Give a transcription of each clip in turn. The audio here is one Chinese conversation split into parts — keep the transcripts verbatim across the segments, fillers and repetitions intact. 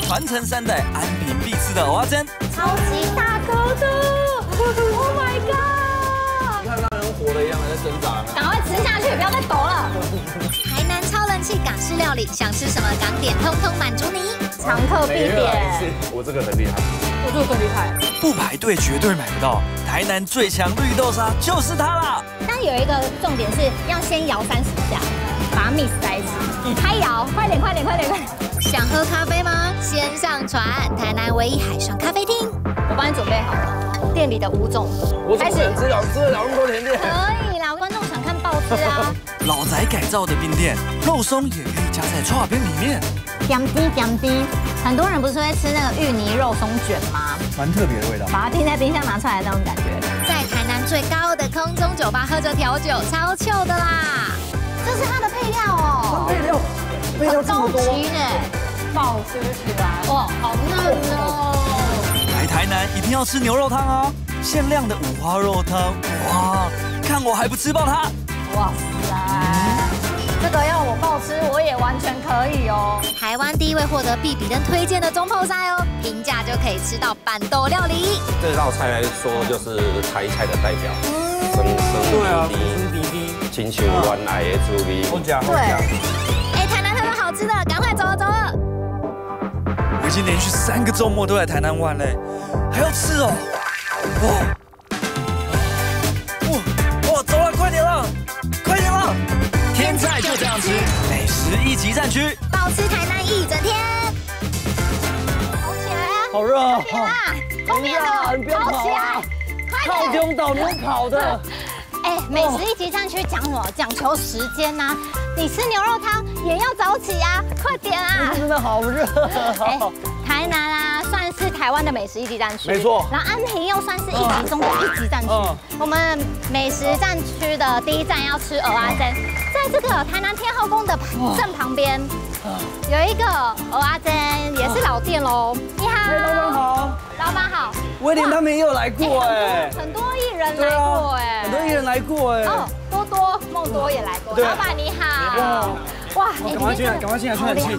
传承三代安平必吃的蚵仔煎， 超级大颗的 ！Oh my god！ 你看让人活的一样，还在挣扎呢。 赶快吃下去，不要再抖了。 台南超人气港式料理，想吃什么港点，通通满足你。 常客必点。 我这个很厉害， 我这个更厉害。 不排队绝对买不到，台南最强绿豆沙就是它啦。 但有一个重点是要先摇三十下，把它 mix 在一起。开摇，快点，快点，快点，快点！ 想喝咖啡吗？先上船，台南唯一海上咖啡厅。 我帮你准备好了，店里的五种。 我怎么可能吃了吃得了那么多甜点？ 可以啦，观众想看爆吃啊。 老宅改造的冰店，肉松也可以加在剉冰里面。 点滴点滴，很多人不是会吃那个芋泥肉松卷吗？ 蛮特别的味道。 把它冰在冰箱拿出来那种感觉。 在台南最高的空中酒吧喝着调酒，超糗的啦！ 这是它的配料哦。 配料，配料这么多。 爆吃起来，哇，好嫩哦！ 来台南一定要吃牛肉汤哦，限量的五花肉汤，哇，看我还不吃爆它！ 哇塞，这个要我爆吃，我也完全可以哦。 台湾第一位获得必比登推荐的中泡菜哦，平价就可以吃到板豆料理。 这道菜来说就是台菜的代表，生生对啊， 滴滴，亲像原来的滋味。 好假，好对。 哎，台南太多好吃的，赶快走了走了！ 我已经连续三个周末都在台南玩嘞，还要吃哦！哇哇哇，走了，快点了，快点了！天菜就这样吃，美食一级战区， 暴吃台南一整天。 跑起来啊！ 好热啊！ 后面的跑起来， 靠中岛你用跑的。 哎，美食一级战区讲什么？讲求时间呐！你吃牛肉汤也要早起啊，快点啊！ 真的好热。 哎，台南啊，算是台湾的美食一级战区， 没错。 然后安平又算是一级中的一级战区。我们美食战区的第一站要吃蚵仔煎，在这个台南天后宫的正旁边，有一个蚵仔煎，也是老店喽。你好， 老板好， 老板好。 威廉他们也有来过哎， 很多艺人来过哎， 很多艺人来过哎。 哦，多多、梦多也来过。老板你好。哇， 赶快进来，赶快进来，吹冷气。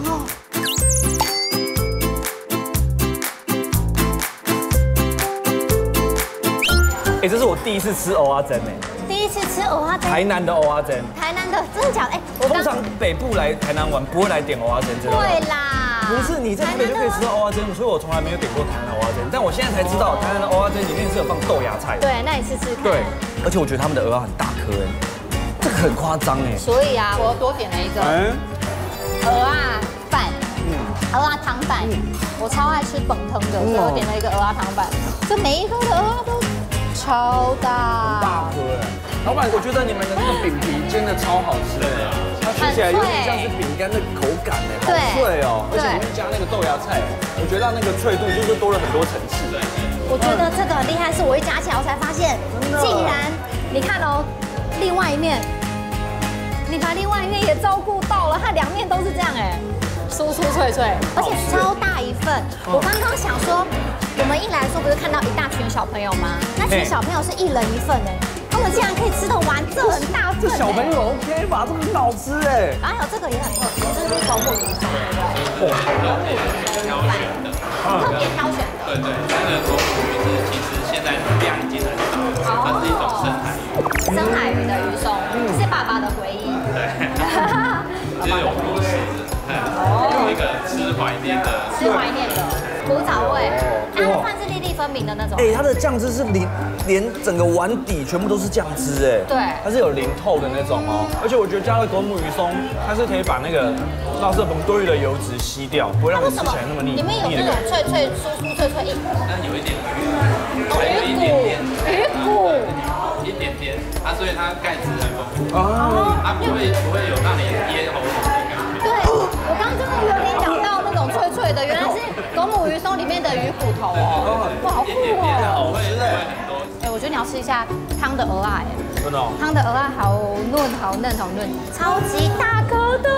哎，这是我第一次吃蚵仔煎哎。 第一次吃蚵仔煎。 台南的蚵仔煎。 台南的，真的假的？哎， 我通常北部来台南玩不会来点蚵仔煎，知道吗？ 对啦。 不是，你在台北就可以吃到蚵仔煎，所以我从来没有点过台南蚵仔煎。但我现在才知道，台南的蚵仔煎里面是有放豆芽菜。 对，那你试试看。 对，而且我觉得他们的蚵仔很大颗哎，这个很夸张哎。 所以啊，我多点了一个蚵仔饭，嗯，蚵仔汤饭，我超爱吃本汤的，所以我点了一个蚵仔汤饭。这每一颗的蚵仔都超大， 大颗哎。老板，我觉得你们的那个饼皮煎的超好吃的，它吃起来有点像是饼干的口感哎，好脆哦，而且里面加那个豆芽菜，我觉得那个脆度就是多了很多层次。 我觉得这个很厉害，是我一夹起来我才发现，竟然你看哦，另外一面，你把另外一面也照顾到了，它两面都是这样哎，酥酥脆脆，而且超大一份。我刚刚想说，我们一来的时候不是看到一大群小朋友吗？那群小朋友是一人一份哎。他们竟然可以吃得完，这很大份。 这小朋友 OK 吧？这个很好吃哎。 然后还有这个也很特别，这是狗母鱼松，对不对？ 挑选的， 特别挑选的。 对对，那个狗母鱼是其实现在量已经很少了，它是一种深海鱼。 深海鱼的鱼松是爸爸的回忆。 对，就是有故事，有一个吃怀念的， 吃怀念的古早味，它的饭是粒粒分明的那种。 哎，它的酱汁是连连整个碗底全部都是酱汁哎， 对， 它是有淋透的那种哦。而且我觉得加了狗母鱼松，它是可以把那个垃圾粉多余的油脂吸掉，不会让你吃起来那么腻。 里面有那种脆脆酥酥脆脆一， 但有一点鱼， 还有一点鱼骨， 一点点，它所以它钙质很丰富啊，它不会不会有让你噎喉咙的感觉。 对，我刚刚真的有点咬到那种脆脆的，原来是狗母鱼松里面的鱼骨头哦，哇，好酷哦！ 好吃哎， 哎，我觉得你要吃一下汤的蚵仔，哎， 真的哦， 汤的蚵仔好嫩，好嫩，好嫩，超级大颗的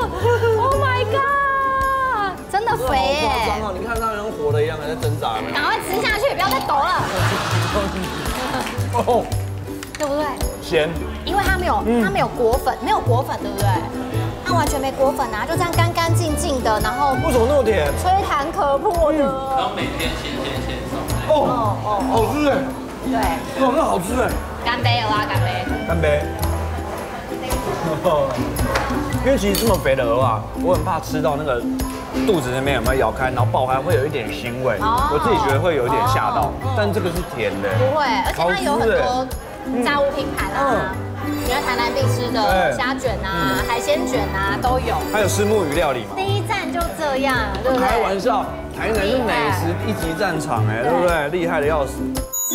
，Oh my god， 真的肥耶！ 夸张哦，你看让人活的一样，还在挣扎。 赶快吃下去，不要再抖了。 哦， 对不对？ 咸， 因为它没有它没有裹粉，没有裹粉，对不对？它完全没裹粉啊，就这样干干净净的的，然后为什么那么甜？ 吹弹可破的。 然后每天新鲜现送。 哦哦，好吃哎。 对。 哦，那好吃哎。 干杯了啦，干杯！ 干杯。因为其实这么肥的鹅啊，我很怕吃到那个肚子那边有没有咬开，然后爆开会有一点腥味，我自己觉得会有点吓到。但这个是甜的， 不会，而且它有很多炸物拼盘啊，你看台南必吃的虾卷啊、海鲜卷啊都有。 还有虱目鱼料理嘛。 第一站就这样，对不对？ 开玩笑，台南是美食一级战场哎，对不对？厉害的要死。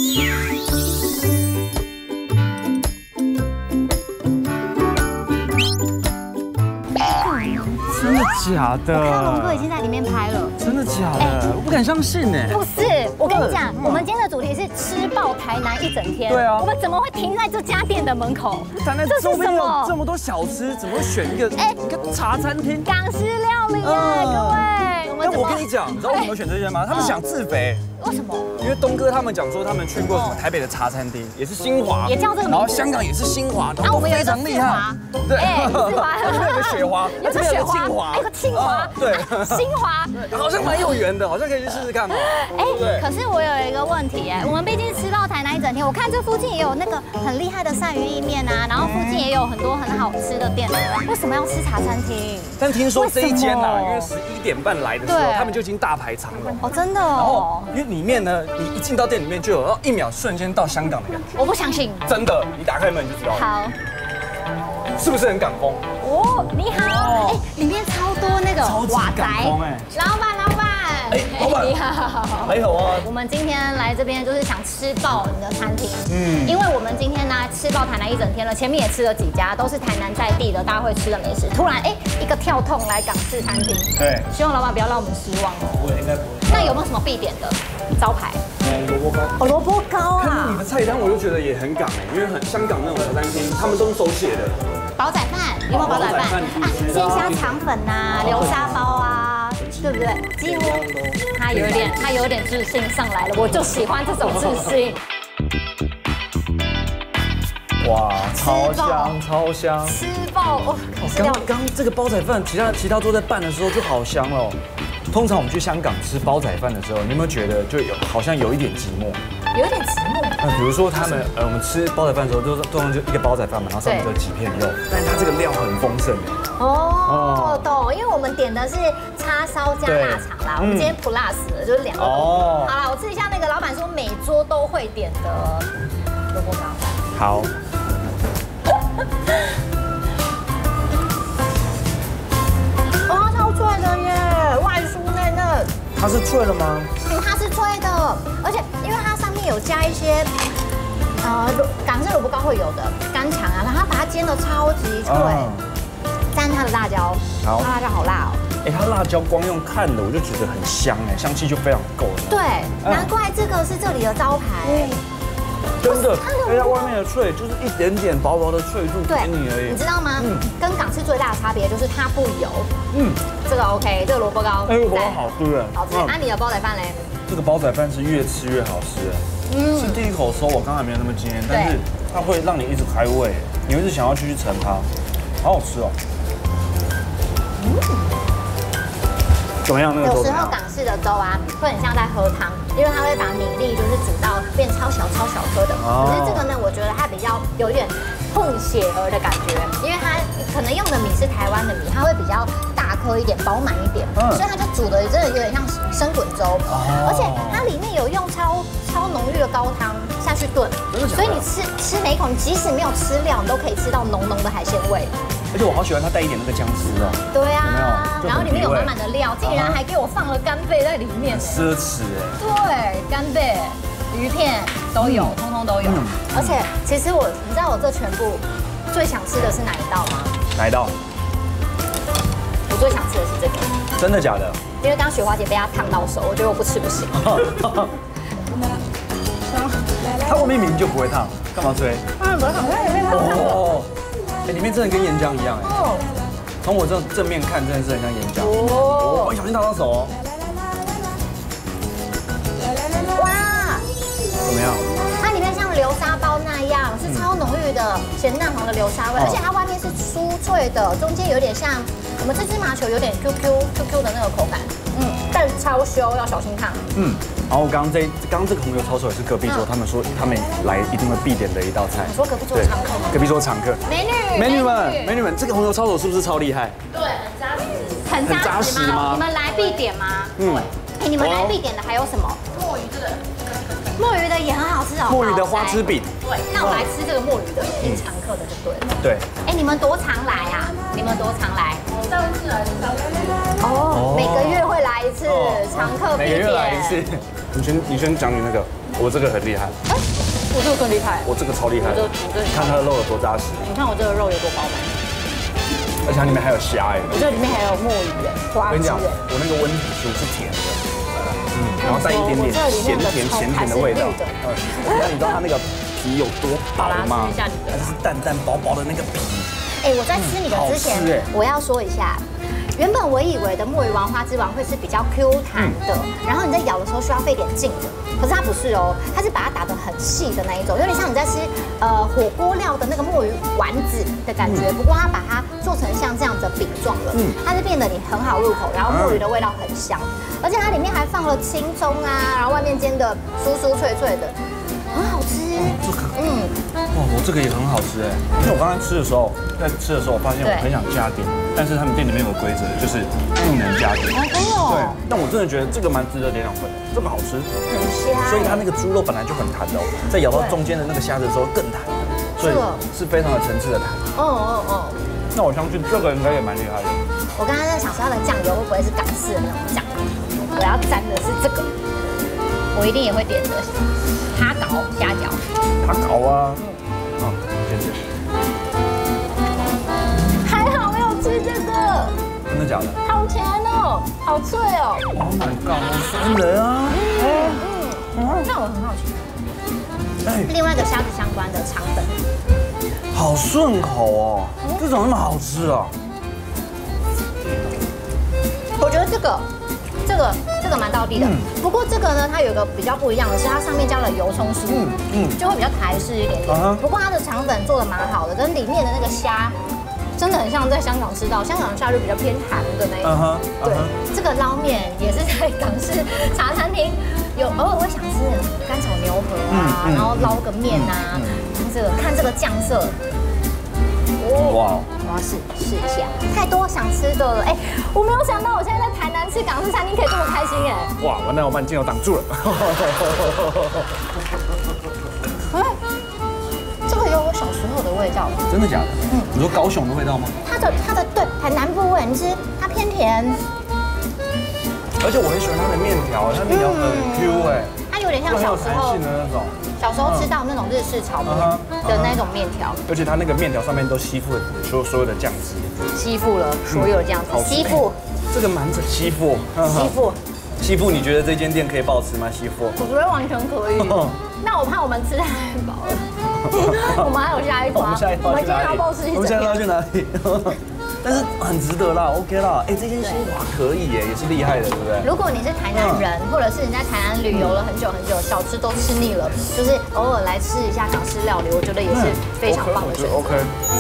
真的假的？ 我看龙哥已经在里面拍了。 真的假的？我不敢相信呢。 不是，我跟你讲，我们今天的主题是吃爆台南一整天。 对啊。 我们怎么会停在这家店的门口？ 台南周边有这么多小吃，怎么会选一个哎一个茶餐厅？ 港式料理耶，各位。 那我跟你讲，你知道为什么选这些吗？他们想自肥。 为什么？ 因为东哥他们讲说他们去过什么台北的茶餐厅，也是新华， 也叫这个名字。 然后香港也是新华，然后非常厉害。 对，四华， 这边有个雪华， 有个雪华，还有个清华， 对， 新华， 好像蛮有缘的，好像可以去试试看嘛。 哎，可是我有一个问题哎，我们毕竟吃到台南一整天，我看这附近也有那个很厉害的鳝鱼意面啊，然后附近也有很多很好吃的店，为什么要吃茶餐厅？ 但听说这一间啊，因为十一点半来的时候，他们就已经大排长龙。 哦，真的哦。 然后因为里面呢，你一进到店里面就有一秒瞬间到香港的感觉。 我不相信。 真的，你打开门你就知道了。 好。 是不是很港风？ 哦，你好，哎，里面超多那个瓦仔。 老板，老板。 哎，老板。你好。你好啊。 我们今天来这边就是想吃爆你的餐厅。嗯。因为我们今天呢吃爆台南一整天了，前面也吃了几家，都是台南在地的大家会吃的美食。突然哎，一个跳痛来港式餐厅。 对。 希望老板不要让我们失望哦。 不会，应该不会。 那有没有什么必点的招牌？ 萝卜糕。 哦，萝卜糕啊。 看到你的菜单，我就觉得也很港哎，因为很香港那种茶餐厅，他们都是手写的。 煲仔饭，有没有煲仔饭啊？鲜虾肠粉呐，流沙包啊，对不对？几乎他有点，他有点自信上来了，我就喜欢这种自信。 哇，超香，超香！ 吃爆哦！ 刚刚这个煲仔饭，其他其他都在拌的时候就好香哦。通常我们去香港吃煲仔饭的时候，你有没有觉得就有好像有一点寂寞？ 有一点寂寞。 呃，比如说他们呃，我们吃煲仔饭的时候，都通常就一个煲仔饭嘛，然后上面就几片肉，但是它这个料很丰盛。 哦，懂，因为我们点的是叉烧加腊肠啦，我们今天 plus 的就是两个。哦。好啦，我吃一下那个老板说每桌都会点的萝卜糕。 好。 哦，超脆的耶，外酥内嫩。 它是脆的吗？ 嗯，它是脆的，而且因为它上面有加一些，呃，港式萝卜糕会有的干肠啊，然后它把它煎的超级脆，蘸它的辣椒，好，辣椒好辣哦。 哎，它辣椒光用看的我就觉得很香哎，香气就非常够了。 对，难怪这个是这里的招牌。 真的，因为它外面的脆就是一点点薄薄的脆度给你而已。 你知道吗？嗯，跟港式最大的差别就是它不油。嗯，这个 OK， 这个萝卜糕， 哎，萝卜糕好吃哎， 好吃。那你的煲仔饭嘞？ 这个煲仔饭是越吃越好吃哎。嗯，是第一口收我刚才没有那么惊艳，但是它会让你一直开胃，你会一直想要继续盛它，好好吃哦。嗯。怎么样？那个有时候港式的粥啊，会很像在喝汤，因为它会把米粒就是煮到变超小超小颗的。可是这个呢，我觉得它比较有点混血儿的感觉，因为它可能用的米是台湾的米，它会比较大颗一点、饱满一点，所以它就煮的真的有点像生滚粥，而且它里面有用超超浓郁的高汤下去炖，所以你吃吃每一口，你即使没有吃料，你都可以吃到浓浓的海鲜味。 而且我好喜欢它带一点那个姜丝哦。 对啊，然后里面有满满的料，竟然还给我放了干贝在里面， 奢侈哎。 对，干贝、鱼片都有，通通都有。而且其实我，你知道我这全部最想吃的是哪一道吗？ 哪一道？ 我最想吃的是这个。 真的假的？ 因为刚刚雪花姐被它烫到手，我觉得我不吃不行。 它外面明明就不会烫，干嘛吹？ 啊，不会烫，它也被烫到。 哎，里面真的跟岩浆一样哎！从我这正面看，真的是很像岩浆。哦，小心烫到手哦！ 哇， 怎么样？ 它里面像流沙包那样，是超浓郁的咸蛋黄的流沙味，而且它外面是酥脆的，中间有点像我们吃芝麻球有点 Q Q Q Q 酥的那个口感，嗯，但超羞，要小心烫。 嗯，然后刚刚这刚刚这个红油抄手也是隔壁桌，他们说他们来一定会必点的一道菜。 你说隔壁桌常客吗？ 隔壁桌常客。 美女， 美女们，美女们，这个红油抄手是不是超厉害？ 对，很扎实，很扎实吗？你们来必点吗？嗯。哎，你们来必点的还有什么？墨鱼这个。墨鱼的也很好吃哦， 墨鱼的花枝饼。 对，那我们来吃这个墨鱼的，是常客的就对了。 对。 哎，你们多常来啊？你们多常来？上次来，上次来。哦，每个月会来一次，常客必点。 每个月来一次。你先，你先讲你那个，我这个很厉害。哎， 我这个更厉害。 我这个超厉害。看它的肉有多扎实。 你看我这个肉有多饱满。 而且它里面还有虾哎。 我这里面还有墨鱼哎，花枝。我跟你讲，我那个温体酥是甜的。然后带一点点咸甜咸甜的味道，嗯，那你知道它那个皮有多薄吗？它是淡淡薄薄的那个皮。 哎，我在吃你的之前，我要说一下，原本我以为的墨鱼丸花枝丸会是比较 Q 弹的，然后你在咬的时候需要费点劲的，可是它不是哦，它是把它打得很细的那一种，有点像你在吃呃火锅料的那个墨鱼丸子的感觉，不过它把它做成像这样子饼状的，它是变得你很好入口，然后墨鱼的味道很香。而且它里面还放了青葱啊，然后外面煎的酥酥脆脆的，很好吃。 这个，嗯，哇，我这个也很好吃哎。因为我刚才吃的时候，在吃的时候，我发现我很想加点，但是他们店里面有规则，就是不能加点。 哦， 对。但我真的觉得这个蛮值得点两份的，这个好吃， 很香。 所以它那个猪肉本来就很弹的哦，在咬到中间的那个虾子的时候更弹，所以是非常有层次的弹。 哦哦哦。 那我相信这个应该也蛮厉害的。 我刚刚在想说它的酱油会不会是港式的那种酱？我要蘸的是这个，我一定也会点的，哈搞虾饺。 哈搞啊，嗯，好，谢谢。 还好没有吃这个， 真的假的？ 好甜哦，好脆哦。 Oh my god， 好酸人啊！ 嗯嗯，那我很好奇。哎，另外一个虾子相关的肠粉， 好顺口哦，这怎么那么好吃啊？ 我觉得这个。这个这个蛮道地的，不过这个呢，它有一个比较不一样的是，它上面加了油葱酥，嗯嗯，就会比较台式一点点。不过它的肠粉做的蛮好的，跟里面的那个虾，真的很像在香港吃到，香港的虾就比较偏弹的那一种。对，这个捞面也是在港式茶餐厅，有偶尔会想吃干炒牛河啊，然后捞个面啊，这个看这个酱色。哇！我要试试一下，太多想吃的了。哎，我没有想到我现在在台南吃港式餐厅可以这么开心哎！ 哇，完蛋，我把你镜头挡住了。 哎，这个有我小时候的味道。 真的假的？嗯，你说高雄的味道吗？ 它的它的对，很南部味，你吃它偏甜。 而且我很喜欢它的面条，它面条很 Q 哎， 它有点像小时候的那种。 小时候吃到那种日式炒面的那种面条， 而且它那个面条上面都吸附了所所有的酱汁， 吸附了所有的酱汁，吸附。 这个蛮着吸附， 吸附， 吸附，你觉得这间店可以保持吗？吸附？ 我觉得完全可以。那我怕我们吃太饱了，我们还有下一团， 我们下一团去哪里？我们下一团去哪里？但是很值得啦 ，OK 啦，哎，这间新华可以耶，也是厉害的，对不对？ 如果你是台南人，或者是你在台南旅游了很久很久，小吃都吃腻了，就是偶尔来吃一下港式料理，我觉得也是非常棒的选择。 OK。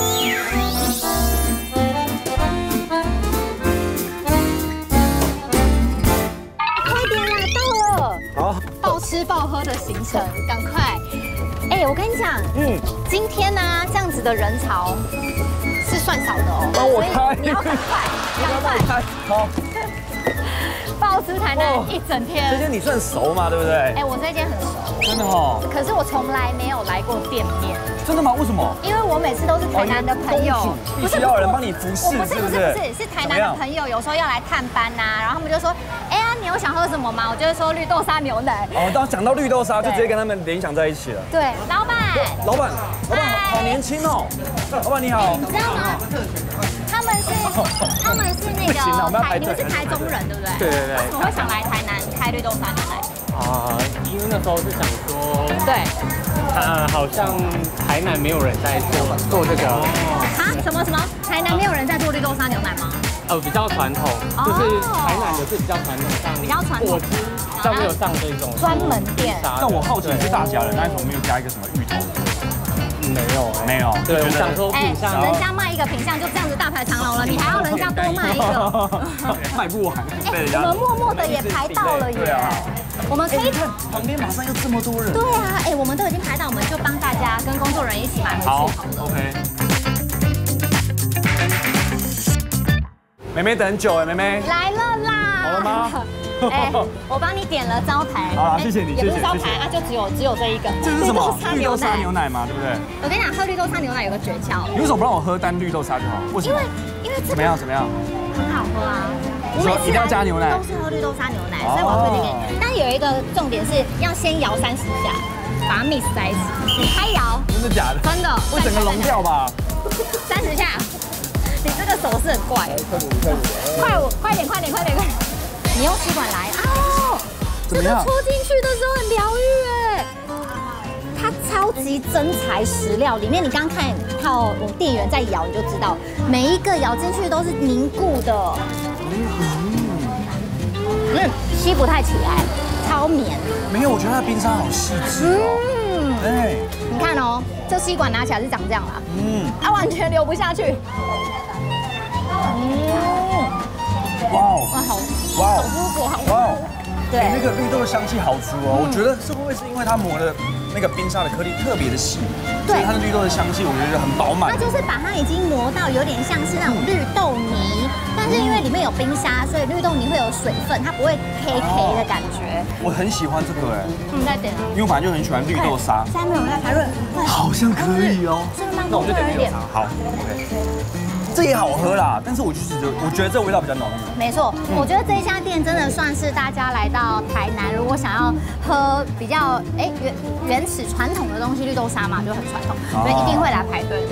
快点啦，到了！ 好， 暴吃暴喝的行程，赶快！哎，我跟你讲，嗯，今天呢这样子的人潮。是算少的哦， 帮我开， 你要赶快，赶快， 好。 暴吃台南一整天， 这间你算熟嘛，对不对？ 哎，我这间很熟， 真的哦。 可是我从来没有来过店面。 真的吗？为什么？ 因为我每次都是台南的朋友， 必须要有人帮你服侍， 不是不是不是，是台南的朋友有时候要来探班呐，然后他们就说，哎呀，你有想喝什么吗？我就会说绿豆沙牛奶。 哦，当讲到绿豆沙，就直接跟他们联想在一起了。 对，老板， 老板，老板好年轻哦。老板你好， 你知道吗？他们是他们是那个台，你们是台中人对不对？ 对对对。 为什么会想来台南开绿豆沙牛奶？ 啊，因为那时候是想说， 对， 啊，好像台南没有人在做做这个。 啊？什么什么？台南没有人在做绿豆沙牛奶吗？ 呃，比较传统，就是台南的是比较传统，像比较传统， 果汁，像没有上这种专门店。 但我好奇是大甲人，那为什么没有加一个什么芋头？ 嗯， 没有，没有。对，我想说哎， 品相， 人家卖一个品相就这样子大排长龙了，你还要人家多卖一个， 卖不完。 哎，我们默默的也排到了耶。我们可以看旁边马上又这么多人。 对啊，哎，我们都已经排到，我们就帮大家跟工作人员一起买回去好了。 OK。妹妹等很久哎，妹妹来了啦。 好了吗？ 哎，我帮你点了招牌。 好啊，谢谢你， 也不是招牌啊，就只有只有这一个。 这是什么？绿豆沙牛奶奶嘛，对不对？ 我跟你讲，喝绿豆沙牛奶有个诀窍。 你为什么不让我喝单绿豆沙就好？为什么？ 因为因为这怎么样？怎么样？ 很好喝啊。 我每次一定要加牛奶， 都是喝绿豆沙牛奶，所以我推荐给你。但有一个重点是要先摇三十下，把它 mix 在一起。你开摇。真的假的？真的。 会整个融掉吧？ 三十下。 你这个手势很怪，快我快点快点快点快点！你用吸管来哦，这个戳进去的时候很疗愈哎，它超级真材实料，里面你刚刚看到我店员在摇，你就知道每一个咬进去都是凝固的，嗯，吸不太起来，超绵。没有，我觉得它冰沙好细致哦。嗯，哎，你看哦，这吸管拿起来是长这样啦，嗯，它完全流不下去。 嗯，哇哦，哇好，哇好舒服，好哇哦，对，那个绿豆的香气好足哦。我觉得是不会是因为它磨的那个冰沙的颗粒特别的细，所以它的绿豆的香气我觉得很饱满。它就是把它已经磨到有点像是那种绿豆泥，但是因为里面有冰沙，所以绿豆泥会有水分，它不会 K K 的感觉。我很喜欢这个哎，嗯，再点，因为我本来就很喜欢绿豆沙。现在没有在排队，好像可以哦。那我们就点绿豆沙，好 ，OK。 这也好喝啦，但是我就是我觉得这味道比较浓郁。没错，我觉得这一家店真的算是大家来到台南，如果想要喝比较哎原原始传统的东西，绿豆沙嘛就很传统，所以一定会来排队的。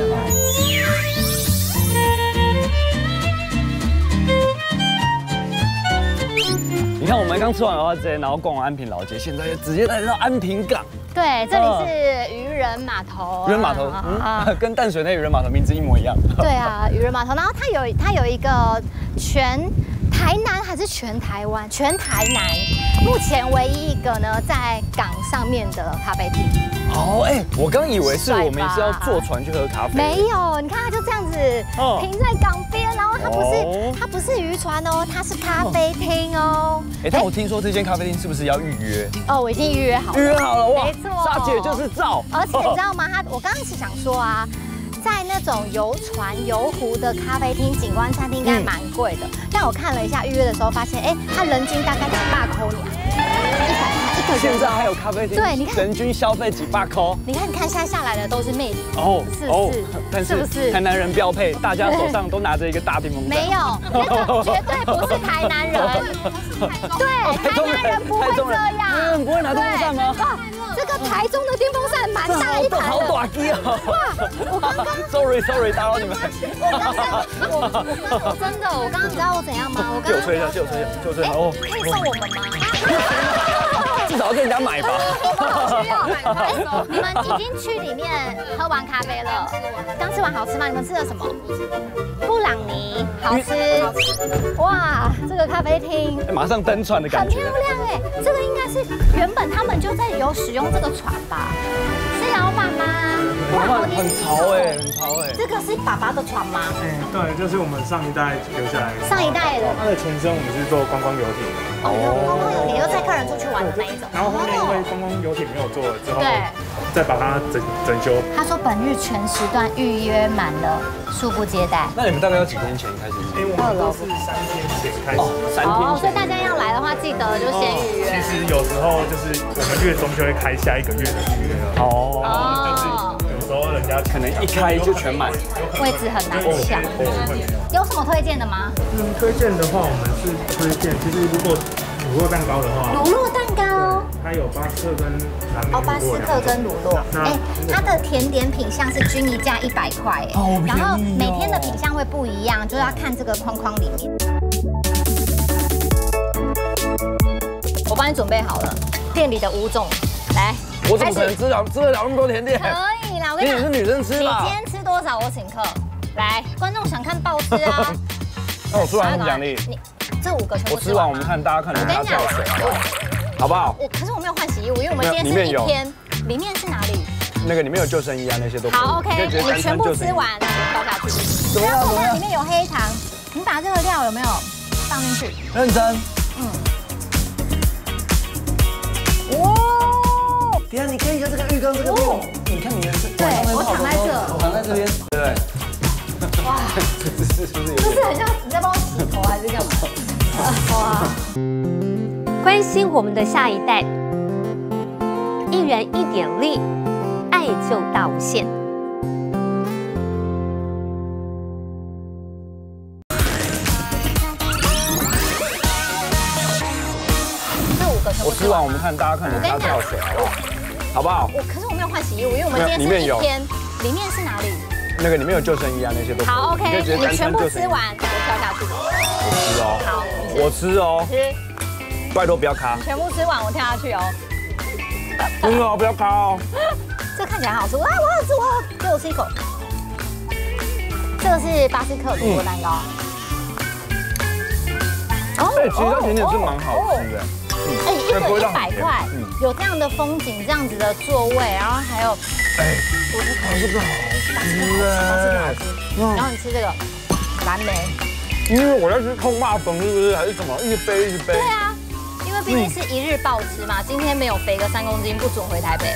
你看我们刚吃完蚵仔煎，然后逛完安平老街，现在直接来到安平港。 对，这里是渔人码头。渔人码头，嗯，跟淡水那渔人码头名字一模一样。对啊，渔人码头。然后它有它有一个全台南还是全台湾？全台南目前唯一一个呢在港上面的咖啡厅。哦，哎，我刚以为是我们是要坐船去喝咖啡。没有，你看它就这样子停在港边，然后它不是它不是渔船哦，它是咖啡厅哦。哎，但我听说这间咖啡厅是不是要预约？哦，我已经预约好了。预约好了哇！没错，莎姐就是照。而且你知道吗？它我刚刚是想说啊。 在那种游船、游湖的咖啡厅、景观餐厅应该蛮贵的，但我看了一下预约的时候，发现哎，它人均大概几百块呢，一百块一个人。现在还有咖啡厅，对，你看人均消费几百块。你看，你看现在下来的都是妹子哦，是不是？但是不是台南人标配，大家手上都拿着一个大电风扇。没有，那个绝对不是台南人。对，台南人不会这样。嗯，不会拿电风扇吗？这个台中的电风扇蛮大一台的。好大机哦！哇，我刚刚。 Sorry Sorry， 打扰你们。我刚刚，我我我真的，我刚刚你知道我怎样吗？我刚刚借我吹一下，借我吹一下，借我吹一下。哦，可以送我们吗？至少要跟人家买吧。好需要。哎，你们已经去里面喝完咖啡了，刚吃完好吃吗？你们吃了什么？布朗尼，好吃。哇，这个咖啡厅马上登船的感觉，很漂亮哎。这个应该是原本他们就在有使用这个船吧？是老板吗？ 哇，好年轻哦！哎，很潮哎！这个是爸爸的船吗？哎，对，就是我们上一代留下来的。上一代的。它的前身我们是做观光游艇。哦，观光游艇就载客人出去玩的那一种。然后后面因为观光游艇没有做了之后，对，再把它整整修。他说本日全时段预约满了，恕不接待。那你们大概要几天前开始？哎，我们都是三天前开始。哦，三天。哦，所以大家要来的话，记得就先预约。其实有时候就是我们月中就会开下一个月的预约了。哦。就是。 时候人家可能一开就全满，位置很难抢。有什么推荐的吗？嗯，推荐的话，我们是推荐，其实如果乳酪蛋糕的话，乳酪蛋糕，它有巴斯克跟蓝莓。哦，巴斯克跟乳酪。哎，它的甜点品项是均一价一百块，哎，然后每天的品项会不一样，就要看这个框框里面。我帮你准备好了，店里的五种，来。 我怎么可能吃了吃得了那么多甜点？可以啦，我跟你讲，你是女生吃吧？你今天吃多少我请客。来，观众想看爆吃啊！那我吃完奖励。你这五个全部我吃完，我们看大家看人家笑谁，好不好？我可是我没有换洗衣物，因为我们今天是一天。里面是哪里？ 那个里面有救生衣啊，那些都可以。 好 ，OK，你全部吃完，倒下去。 怎么样？怎么样？ 里面有黑糖，你把这个料有没有放进去？ 认真。嗯。哇！等下你看一下这个浴缸，这个面，你看你的是。 对，我躺在这， 我躺在这边，对不对？哇，这是是不是？ 这是很像你在帮我洗头还是干嘛？哇！ 关心我们的下一代，一人一点力，爱就大无限。 这五个全部我吃完，我们看大家看你家跳水好不好？好不好？ 我可是我没有换洗衣服，因为我们今天是一天，里面是哪里？ 那个里面有救生衣啊，那些都好 OK， 你你全部吃完，我跳下去。 我吃哦， 好， 我吃哦， 吃， 拜托不要卡。 全部吃完，我跳下去哦。 真的哦，不要卡哦。 这看起来很好吃，哇，我好吃，我好，给我吃一口。这个是巴斯克乳酪蛋糕。 哦，哎，其实它甜点是蛮好吃的。 哎，一个一百块，有这样的风景，这样子的座位，然后还有，哎，我是烤这个好吃哎，然后你吃这个蓝莓， 因为我要吃空霸粉是不是？还是什么？一直背一直背。 对啊，因为毕竟是一日暴吃嘛，今天没有肥个三公斤不准回台北。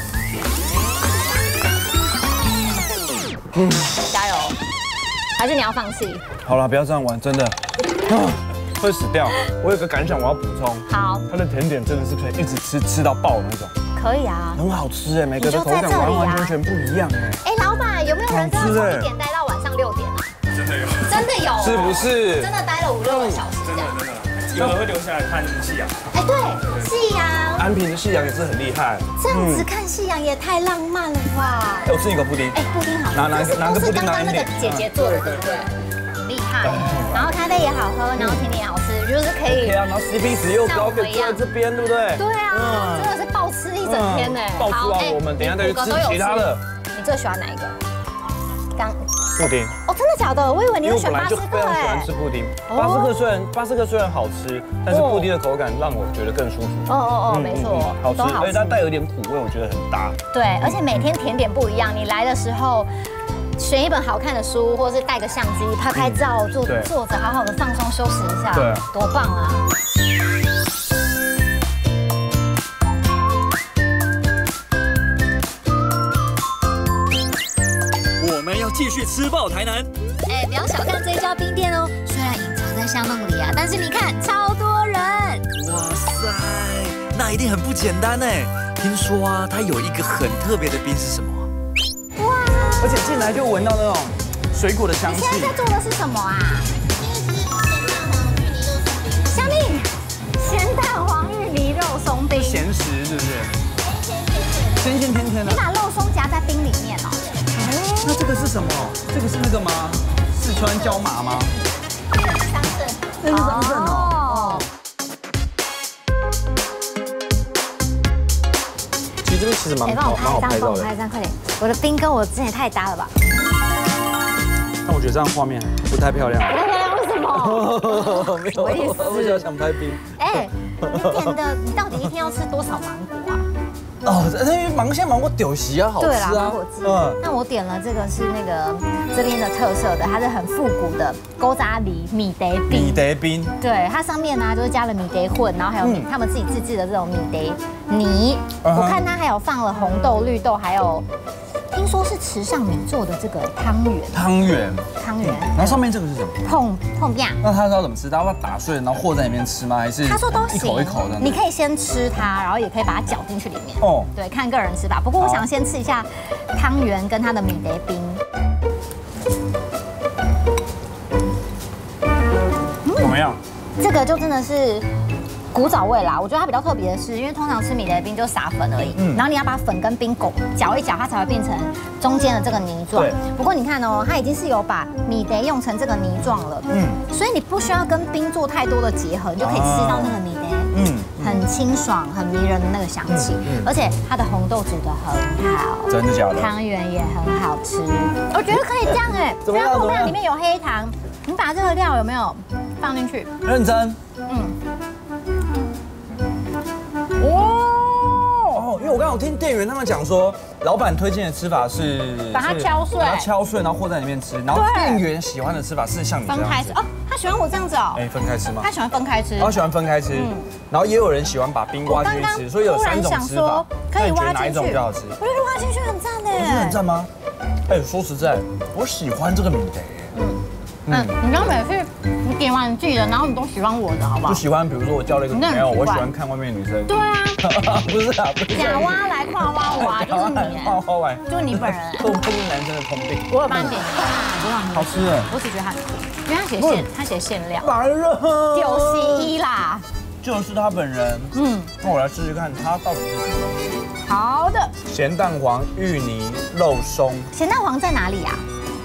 嗯，加油！还是你要放弃？ 好了，不要这样玩，真的。会死掉。我有个感想，我要补充。 好， 它的甜点真的是可以一直吃吃到爆那种。 可以啊， 很好吃哎，每个的口感完完全全不一样哎。 哎，老板，有没有人真的从一点待到晚上六点啊？ 真的有， 真的有， 是不是？ 真的待了五六个小时， 真的真的。有人会留下来看夕阳。 哎，对，夕阳。 安平的夕阳也是很厉害。 这样子看夕阳也太浪漫了吧！ 我吃一个布丁。 哎，布丁好。 拿拿拿个布丁， 刚刚那个姐姐做的，对不对？厉害，然后咖啡也好喝，然后甜点也好吃，就是可以。 对啊，然后 C P 值又高，可以坐在这边，对不对？ 对啊，真的是暴吃一整天呢。 暴吃完，我们等一下再去吃其他的。 你最喜欢哪一个？刚布丁。 哦，真的假的？我以为你会选巴斯克。 我本来就非常喜欢吃布丁。巴斯克虽然巴斯克虽然好吃，但是布丁的口感让我觉得更舒服。 哦哦哦，没错， 好吃，而且它带有点苦味，我觉得很搭。 对，而且每天甜点不一样，你来的时候。选一本好看的书，或者是带个相机拍拍照，坐坐着好好的放松休息一下，对，多棒啊！ 我们要继续吃爆台南。 哎，不要小看这家冰店哦，虽然隐藏在巷弄里啊，但是你看超多人。 哇塞，那一定很不简单哎！听说啊，它有一个很特别的冰是什么？而且进来就闻到那种水果的香气。 你现在在做的是什么啊？虾米，咸蛋黄芋泥肉松冰。 咸食是不是？咸咸甜甜的。 你把肉松夹在冰里面哦。 那这个是什么？这个是那个吗？四川椒麻吗？ 桑葚。 那是桑葚哦。其实这边其实蛮好，蛮好拍照的。 拍一张，快点！我的冰跟我之前也太搭了吧？ 但我觉得这样画面不太漂亮。 不太漂亮，为什么？ 没有，我意思，我就想拍冰。 哎，你点的，你到底一天要吃多少芒果啊？ 哦，因为芒现在芒果丢席啊，好吃啊。 对啦，芒果汁。嗯。那我点了这个是那个这边的特色的，它是很复古的勾扎梨米德冰。 米德冰。 对，它上面呢就是加了米德混，然后还有他们自己自制的这种米德泥。我看它还有放了红豆、绿豆，还有。听说是池上米做的这个汤圆， 汤圆， 汤圆， 然后上面这个是什么？ 碰碰面。 那它是要怎么吃？它要打碎，然后和在里面吃吗？还是？ 他说都行， 一口一口的。 你可以先吃它，然后也可以把它搅进去里面。哦，对，看个人吃吧。不过我想先吃一下汤圆跟它的米德冰。 怎么样？ 这个就真的是。古早味啦，我觉得它比较特别的是，因为通常吃米德冰就撒粉而已，嗯，然后你要把粉跟冰搅搅一搅，它才会变成中间的这个泥状。不过你看哦，它已经是有把米德用成这个泥状了，嗯，所以你不需要跟冰做太多的结合，你就可以吃到那个米德，嗯，很清爽、很迷人的那个香气，而且它的红豆煮得很好， 真的假的？ 汤圆也很好吃，我觉得可以这样哎， 怎么样？怎么样？ 里面有黑糖，你把这个料有没有放进去？ 认真，嗯。哦，因为我刚刚有听店员他们讲说， 老板推荐的吃法是把它敲碎， 把它敲碎，然后和在里面吃。然后店员喜欢的吃法是像你这样分开吃哦，他喜欢我这样子哦。 哎，分开吃吗？ 他喜欢分开吃， 他喜欢分开吃。然后也有人喜欢把冰挖进去吃，所以有三种吃法。 可以挖进去， 哪一种比较好吃？ 我觉得挖进去很赞呢。 不是很赞吗？哎，说实在，我喜欢这个米的。 嗯嗯，你知道每次你点完你自己的，然后你都喜欢我的，好不好？ 不喜欢，比如说我交了一个女朋友，我喜欢看外面的女生。 对啊， 不是啊，不是。 假挖来跨挖我，就是你， 跨挖完， 就是你本人。 这这是男生的通病。 我有帮你点， 好吃哎， 我只觉得它，因为它写限，它写限量。 来了， 九十一啦。 就是他本人。嗯，那我来试试看，它到底是什么东西。 好的。 咸蛋黄、芋泥、肉松。 咸蛋黄在哪里呀？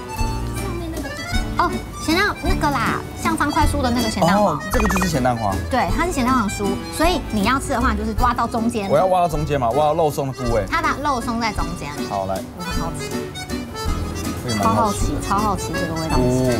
哦，咸蛋那个啦，像方块酥的那个咸蛋黄， 这个就是咸蛋黄。 对，它是咸蛋黄酥，所以你要吃的话，就是挖到中间。 我要挖到中间嘛，挖到肉松的部位。 它把肉松在中间。 好，来。 很好吃。超好奇，超好奇这个味道。哦。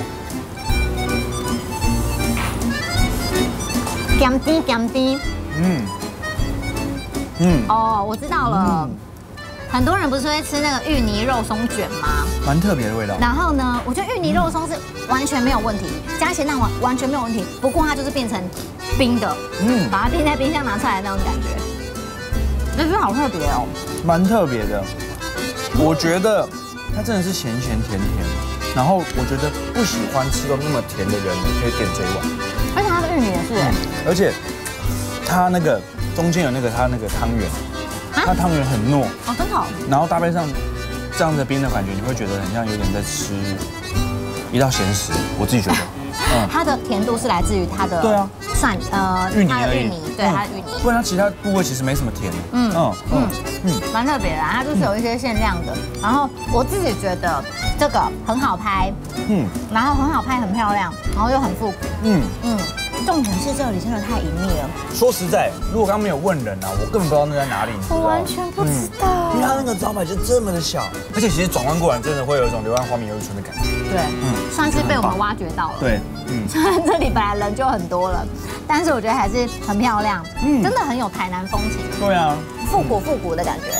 咸甜咸甜。嗯。嗯。哦，我知道了。很多人不是会吃那个芋泥肉松卷吗？ 蛮特别的味道。 然后呢，我觉得芋泥肉松是完全没有问题，加咸蛋黄完全没有问题。不过它就是变成冰的，嗯，把它冰在冰箱拿出来的那种感觉，那真的好特别哦。 蛮特别的，我觉得它真的是咸咸甜甜。然后我觉得不喜欢吃到那么甜的人呢，可以点这一碗。 而且它的芋泥也是， 而且它那个中间有那个它那个汤圆。它汤圆很糯哦，真的。然后搭配上这样的冰的感觉，你会觉得很像有点在吃一道咸食。我自己觉得， 嗯，它的甜度是来自于它的对啊蒜呃芋泥它的芋泥，对它的芋泥。 不然它其他部位其实没什么甜。 嗯嗯嗯嗯，蛮特别的，它就是有一些限量的。然后我自己觉得这个很好拍，嗯，然后很好拍，很漂亮，然后又很复古，嗯嗯。重点是这里真的太隐秘了。 说实在，如果刚刚没有问人啊，我根本不知道那在哪里。 我完全不知道， 因为它那个招牌就这么的小，而且其实转弯过来真的会有一种柳暗花明又一村的感觉。 对，嗯，算是被我们挖掘到了。 对，嗯， 虽然这里本来人就很多了，但是我觉得还是很漂亮，嗯，真的很有台南风情。 对啊， 复古复古的感觉。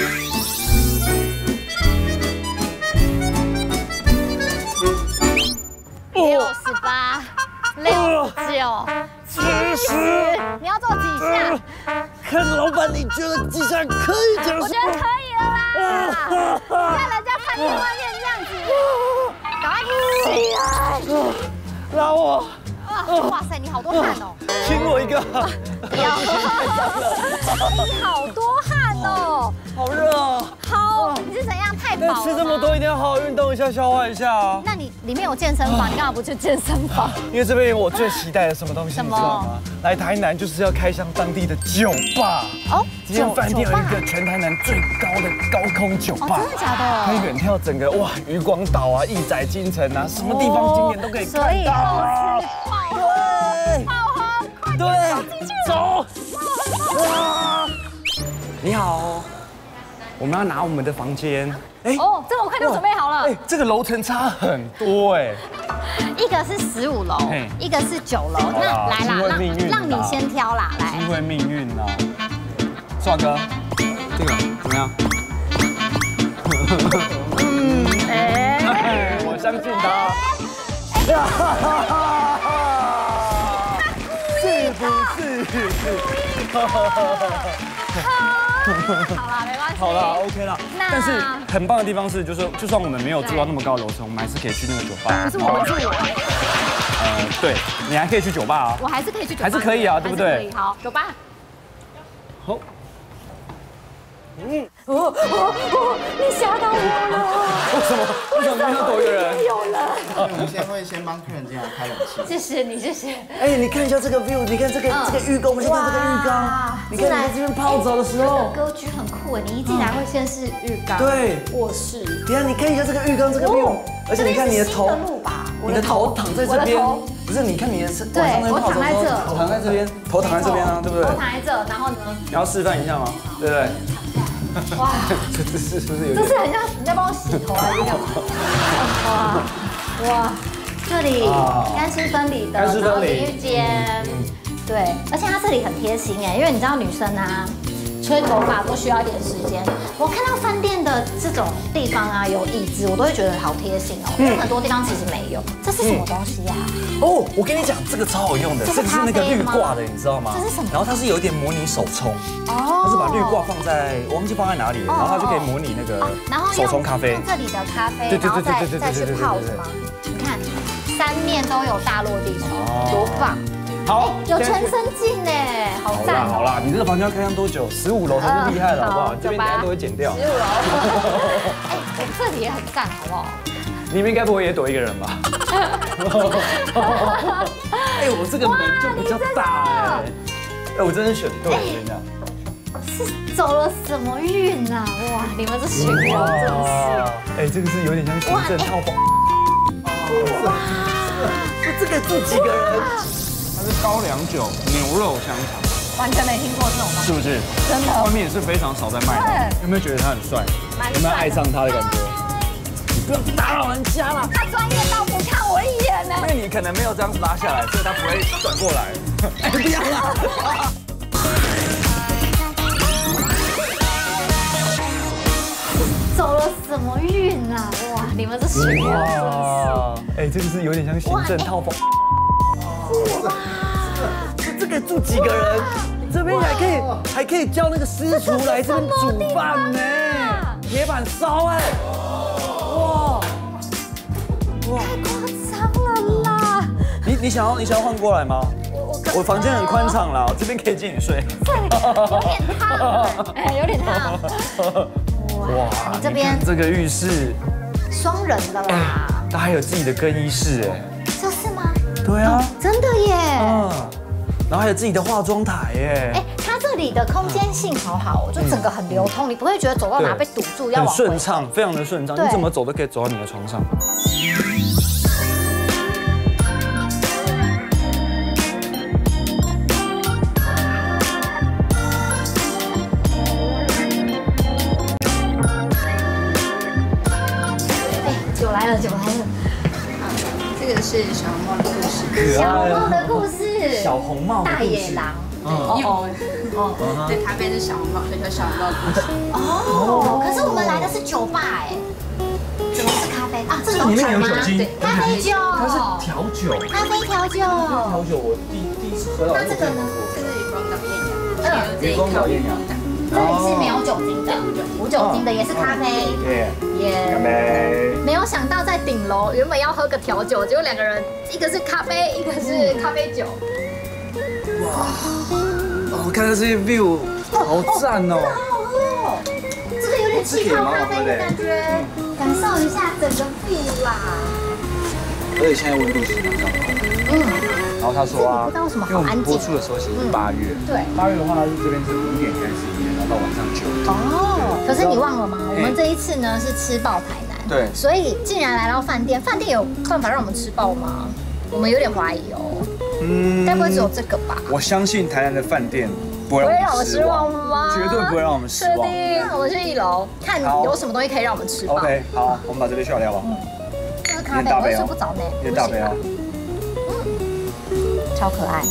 六十八。六九七十，你要做几下？ 看老板，你觉得几下可以这样？ 我觉得可以了啦！看人家饭店外面这样子，赶快起来！ 拉我！ 哇塞，你好多汗哦！ 亲我一个！ 不要！你好多汗哦！ 好热哦！ 好，你是怎样太饱了？ 吃这么多一定要好好运动一下，消化一下啊！ 那你里面有健身房，你干嘛不去健身房？ 因为这边有我最期待的什么东西， 什么？ 你知道吗？来台南就是要开箱当地的酒吧哦。今天饭店有一个全台南最高的高空酒吧， 真的假的？ 可以远眺整个哇渔光岛啊、义载金城啊，什么地方景点都可以看到。对， 爆红， 对，走。哇！你好。我们要拿我们的房间， 哎，哦，这么快就准备好了，哎， 这个楼层差很多哎， 一个是十五楼，一个是九楼，那来啦，让让你先挑啦，来， 因为命运啊，帅哥，这个怎么样？嗯，哎，我相信他，是不是？好啦，没关系。好啦 ，OK 啦。但是很棒的地方是，就是就算我们没有住到那么高的楼层，我们还是可以去那个酒吧。 可是我们住我。 呃，对，你还可以去酒吧啊。 我还是可以去酒吧。 还是可以啊，对不对？ 好，酒吧。 好。 嗯。哦哦哦！你吓到我了。 为什么？为什么没有多一个人？ 有人。 我们先会先帮客人进来开冷气。 谢谢你，谢谢。 哎，你看一下这个 view， 你看这个这个浴缸，我们先看这个浴缸。你看你在这边泡澡的时候， 格局很酷哎！你一进来会先是浴缸， 对， 卧室。 等下你看一下这个浴缸这个 view， 而且你看你的头，你的头躺在这边，不是？你看你的是晚上在泡澡的时候，躺在这边，头躺在这边啊，对不对？ 头躺在这，然后呢？ 你要示范一下吗？对不对？哇，这这是是不是有点？ 这是很像你在帮我洗头还是干嘛？哇哇，这里干湿分离的，然后淋浴间，对，而且它这里很贴心哎，因为你知道女生啊，出吹头发都需要一点时间。我看到饭店的这种地方啊，有椅子，我都会觉得好贴心哦。因为很多地方其实没有。这是什么东西呀？ 哦，我跟你讲，这个超好用的，这个是那个滤挂的，你知道吗？ 这是什么？ 然后它是有一点模拟手冲， 哦， 它是把滤挂放在，我忘记放在哪里了，然后它就可以模拟那个手冲咖啡。 用这里的咖啡，然后再再去泡是吗？你看，三面都有大落地窗，多棒！ 好， 有全身镜呢，好赞！ 好啦，你这个房间要开箱多久？十五楼才是厉害了，好不好？这边等下都会剪掉。 十五楼，哎，我这里也很赞，好不好？ 里面该不会也躲一个人吧？哎，我这个门就比较大哎，哎，我真的选对了，我跟你讲。 是走了什么运啊？哇，你们这群人真是…… 哎，这个是有点像行政套房。哇，这个住几个人？它是高粱酒牛肉香肠， 完全没听过这种东西， 是不是？ 真的， 外面也是非常少在卖的。有没有觉得他很帅？有没有爱上他的感觉？你不要打扰人家啦！ 他专业到不看我一眼呢。 因为你可能没有这样子拉下来，所以他不会转过来。哎，不要啦！ 走了什么运啊？哇，你们这群人真是…… 哎，这个是有点像行政套房。哇，这这个住几个人？这边还可以还可以叫那个私厨来这边煮饭呢，铁板烧哎，哇哇，太夸张了啦！ 你你想要你想要换过来吗？我我房间很宽敞啦，这边可以借你睡。 有点烫，哎，有点烫。哇，你这边这个浴室双人的啦， 它还有自己的更衣室哎， 这是吗？ 对啊， 真的耶。 嗯，然后还有自己的化妆台耶。 哎，它这里的空间性好好，就整个很流通，你不会觉得走到哪被堵住要往回。 很顺畅，非常的顺畅，你怎么走都可以走到你的床上。 酒来了，酒来了。 这个是小红帽的故事。 小红帽的故事。 小红帽大野狼。 哦哦。对，咖啡是小红帽，所以叫小红帽故事。 哦。可是我们来的是酒吧哎。怎么是咖啡啊？这里面有酒精。咖啡酒。 它是调酒。 咖啡调酒。 调酒我第第一次喝到。 那这个呢？ 这是渔光岛艳阳。 嗯， 渔光岛艳阳。 这里是没有酒精的，无酒精的也是咖啡。 耶，干杯！ 没有想到在顶楼原本要喝个调酒，结果两个人一个是咖啡，一个是咖啡酒。 哇！哦，看到这些 view， 好赞哦！ 好喝哦，这个有点气泡咖啡的感觉，感受一下整个 view 啦。 而且现在温度是蛮高的。嗯。然后他说啊， 不知道为什么因为我们播出的时候其实是八月，对，八月的话是这边是五点开始营业，然后到晚上九点。 哦，可是你忘了吗？我们这一次呢是吃爆台南，对，所以既然来到饭店，饭店有办法让我们吃爆吗？我们有点怀疑哦。嗯，该不会只有这个吧？ 我相信台南的饭店不会让我们失望吗？绝对不会让我们失望。 那我们去一楼看有什么东西可以让我们吃爆。 OK， 好，我们把这杯去掉吧。 这是咖啡，我睡不着呢。 一大杯啊。 超可爱。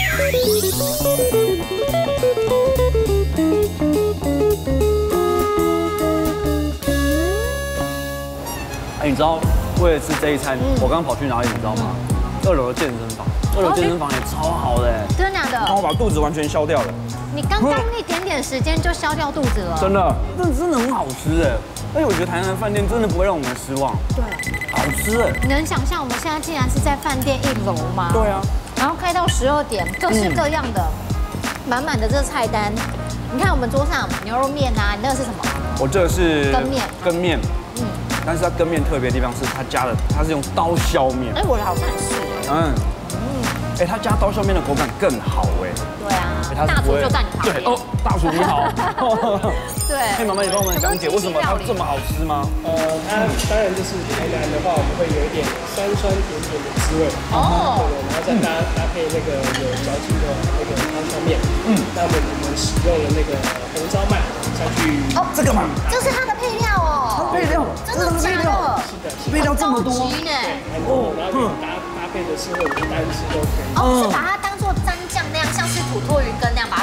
哎，你知道为了吃这一餐，我刚刚跑去哪里？你知道吗？二楼的健身房，二楼健身房也超好的。 真的假的？ 然后我把肚子完全消掉了。 你刚刚一点点时间就消掉肚子了。 真的，这真的很好吃哎！而且我觉得台南的饭店真的不会让我们失望。对，好吃哎！ 你能想象我们现在竟然是在饭店一楼吗？ 对啊。 然后开到十二点，各式各样的，满满的这个菜单。你看我们桌上牛肉面啊，你那个是什么？ 我这个是羹面。 羹面。嗯。但是它羹面特别的地方是它加的，它是用刀削面。 哎，我好像也是。嗯。 嗯。哎，它加刀削面的口感更好哎。 对啊。大厨就在你旁边。 对哦，大厨你好。 对。 嘿，妈妈，你帮我们讲解为什么它这么好吃吗？ 呃，它当然就是台南的话，我们会有一点酸酸甜甜的滋味。哦。对，然后再搭搭配那个有嚼劲的那个刀削面。嗯。那么我们使用了那个红烧麦下去。 哦，这个嘛。 这是它的配料哦。 配料。 真的假的？ 是的。 配料这么多。 哦。然后搭搭配的是我们单吃都可以。 哦，是把它当做蘸酱那样，像是土托鱼羹那样把它放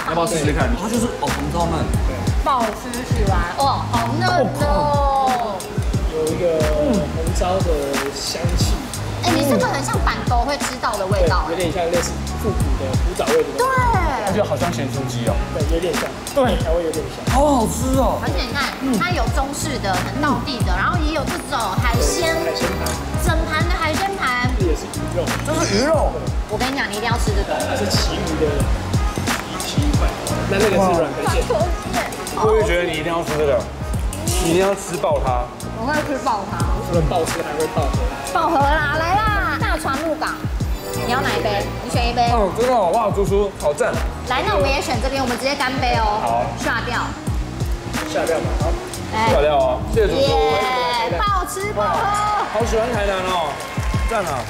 要不要试试看？它就是哦，红烧鳗。 爆吃起来，哇，好嫩哦！ 有一个红烧的香气。 哎，你这个很像板豆会吃到的味道， 有点像类似复古的古早味的。 对， 它就好像咸酥鸡哦。 对，有点像。对，调味有点像。 好好吃哦！ 而且你看，它有中式的、很道地的，然后也有这种海鲜， 海鲜盘， 整盘的海鲜盘。 这也是鱼肉， 这是鱼肉。 我跟你讲，你一定要吃这个。 它是旗鱼的鳍块，那那个是软壳蟹。 我也觉得你一定要吃这个，你一定要吃爆它。 我会吃爆它。 除了爆吃，还会爆河。 爆河啦，来啦！大船入港，你要哪一杯？你选一杯。 哦，真的哦，哇，猪猪好赞。 来，那我们也选这边，我们直接干杯哦。 好。 下掉。 下掉嘛，好。 下掉哦，谢谢猪猪。 耶，爆吃爆喝。 好喜欢台南哦，赞啊！